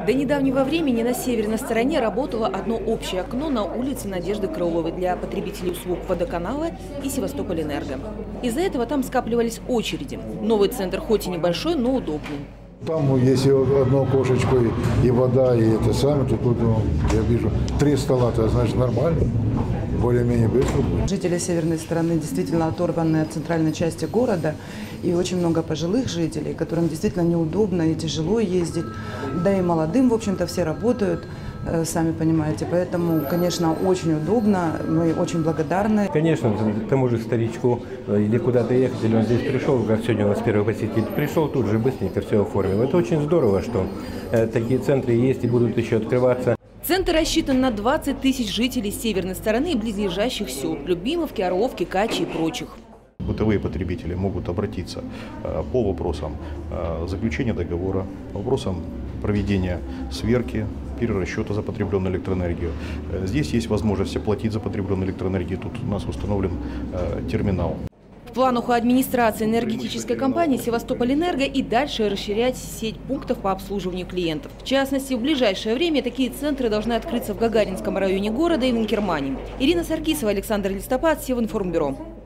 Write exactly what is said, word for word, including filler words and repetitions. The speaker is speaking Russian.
До недавнего времени на северной стороне работало одно общее окно на улице Надежды Крыловой для потребителей услуг водоканала и Севастополь-Энерго. Из-за этого там скапливались очереди. Новый центр хоть и небольшой, но удобный. Там, если одно окошечко и, и вода, и это самое, то тут ну, я вижу три стола, это значит нормально, более-менее быстро будет. Жители северной стороны действительно оторваны от центральной части города, и очень много пожилых жителей, которым действительно неудобно и тяжело ездить, да и молодым, в общем-то, все работают. Сами понимаете, поэтому, конечно, очень удобно, мы очень благодарны. Конечно, тому же старичку или куда-то ехать, или он здесь пришел, как сегодня у нас первый посетитель, пришел тут же быстренько все оформил. Это очень здорово, что такие центры есть и будут еще открываться. Центр рассчитан на двадцать тысяч жителей северной стороны и близлежащих сел – Любимовки, Орловки, Качи и прочих. Бытовые потребители могут обратиться по вопросам заключения договора, вопросам проведения сверки, перерасчета за потребленную электроэнергию. Здесь есть возможность оплатить за потребленную электроэнергию. Тут у нас установлен терминал. В планах у администрации энергетической компании «Севастополь-Энерго» и дальше расширять сеть пунктов по обслуживанию клиентов. В частности, в ближайшее время такие центры должны открыться в Гагаринском районе города и в Инкермане. Ирина Саркисова, Александр Листопад, Севинформбюро.